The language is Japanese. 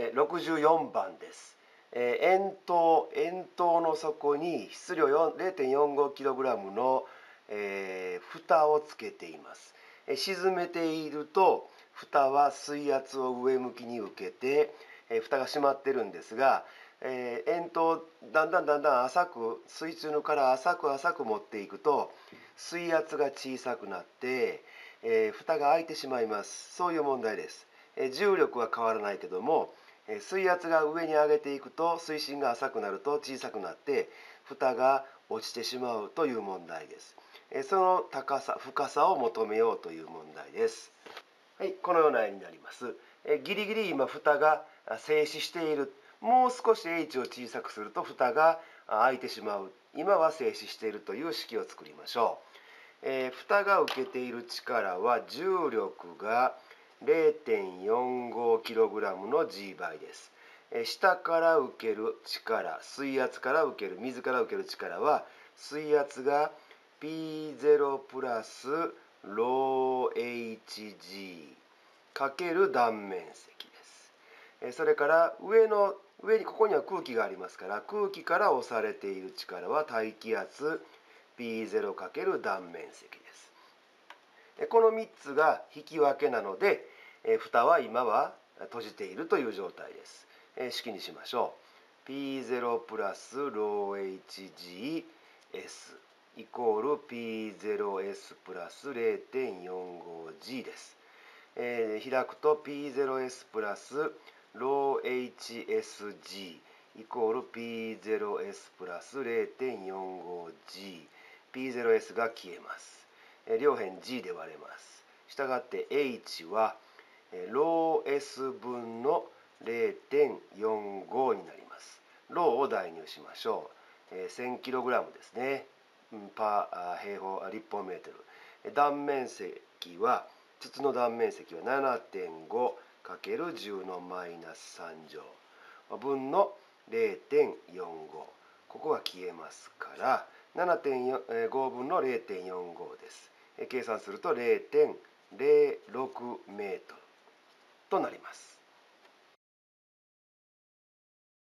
64番です。円筒の底に質量 0.45kg の、蓋をつけています。沈めていると蓋は水圧を上向きに受けて、蓋が閉まってるんですが、円筒だんだん浅く水中から浅く持っていくと水圧が小さくなって、蓋が開いてしまいます。そういう問題です。重力は変わらないけども、水圧が上に上げていくと水深が浅くなると小さくなって蓋が落ちてしまうという問題です。その高さ深さを求めようという問題です。はい、このような絵になります。ギリギリ今蓋が静止している。もう少し H を小さくすると蓋が開いてしまう。今は静止しているという式を作りましょう。蓋が受けている力は重力が 0.45kg の G 倍です。下から受ける力、水圧から受ける、水から受ける力は水圧が P0 プラスロー hg かける断面積です。それから上にここには空気がありますから、空気から押されている力は大気圧 P0 かける断面積です。この3つが引き分けなので、蓋は今は閉じているという状態です。式にしましょう。P0 プラスロー hgs イコール P0s プラス 0.45g です。開くと P0s プラスロー hsg イコール P0s プラス 0.45g P0s が消えます。両辺 g で割れます。したがって h はロー s 分の 0.45 になります。ローを代入しましょう。1000kg ですね。パー平方立方メートル。断面積は筒の断面積は 7.5×10 のマイナス3乗分の 0.45。ここが消えますから7.5分の 0.45 です。計算すると 0.06 メートルとなります。